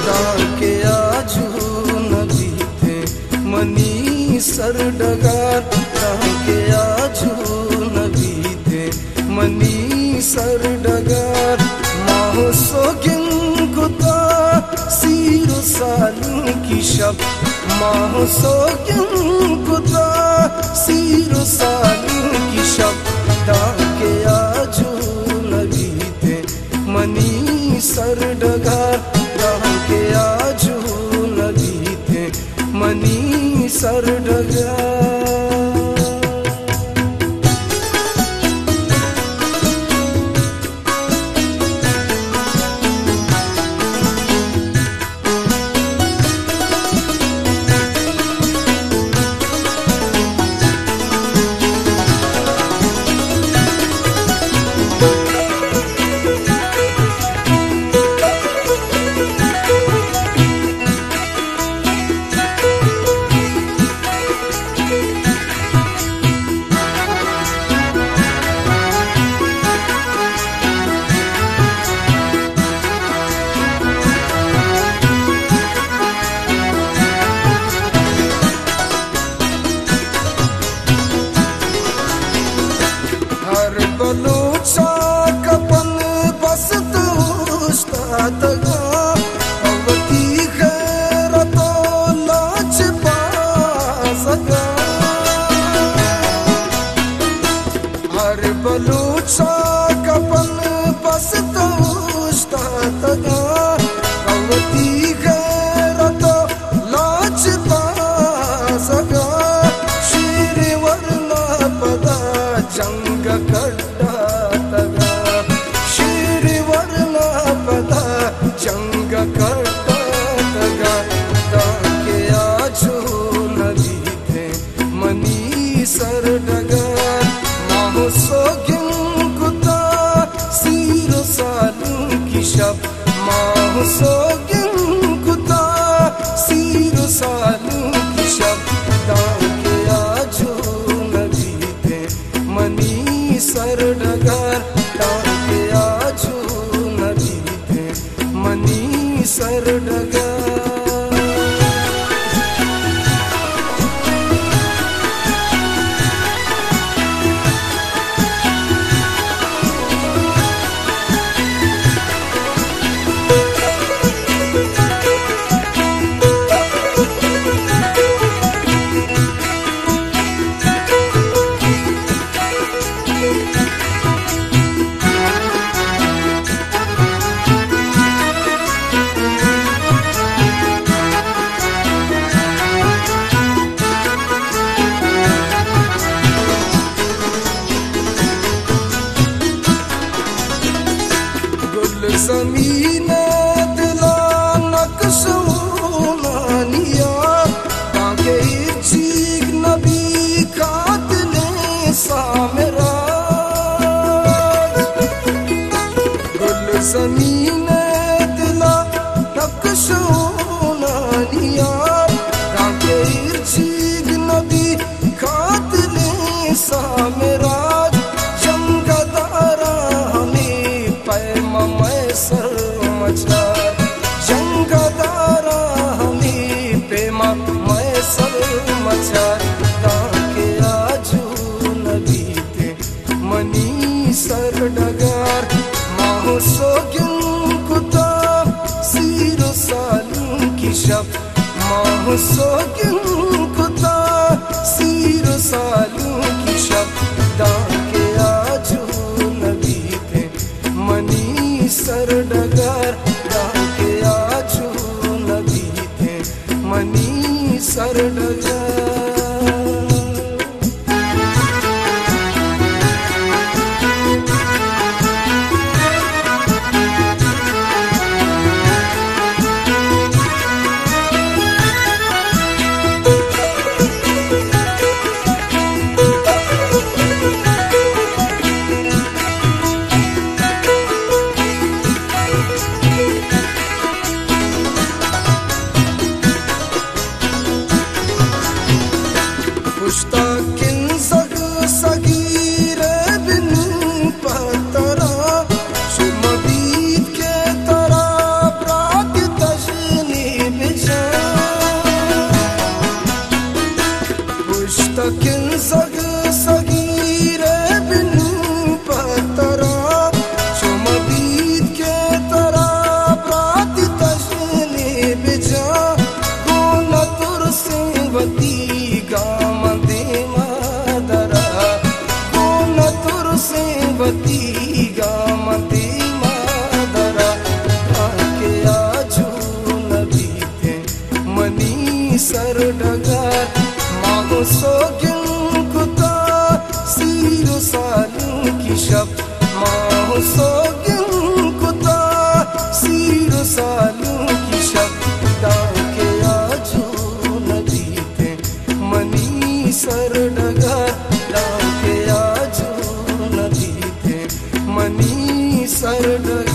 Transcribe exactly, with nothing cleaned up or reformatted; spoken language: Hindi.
ताके आजू नदी थे मनी सर डगार ताके आजू नदी थे मनी सर डगार माहो सोगिन कुता सीरो सालू की शब माहो सोगिन कुता सीरो सालू की शब ताके आजू नदी थे मनी सर डगार ताके आजू नदी थे मनी सर डगार बलूचा कपन बसत उस्ताद अवती खैर तो लाच पासगा हर बलूचा कपन बसत उस्ताद अवती खैर तो लाच पासगा शीर वरना पदा जंग कर जंग करता तगा ताके आजू नदी थे मनी सर डगार माहो सोगिन कुता सीरो सालू की शब माहो सोगिन कुता सीरो सालू की शब ताके आजू नदी थे मनी सर डगार ताके आजू नदी थे मनी सर डगार ज़मीन दिला नक्शोनिया ताके चीख नबी कातले सामरा गुल ज़मीन दिला नक्शोनिया ताके चीख नबी कातले सामरा सर मचार जंगदारा हमें पेमा मैं सर मचार ताके आजू नदी थे मनी सर डगार माहो सोगिन कुता सीरो सालू की शब माहो सोगिन कुता सीरो सालू की शब ताके आजू नदी थे मनी सर डगार ताके आजू नदी थे मनी सर डगार डगर माहो सोगिन कुता सीरो सालू की शब माहो सोगिन कुता सीरो सालू की शब डाके आजू नदी थे मनी सर डगर डाके आजू नदी थे मनी सर डगर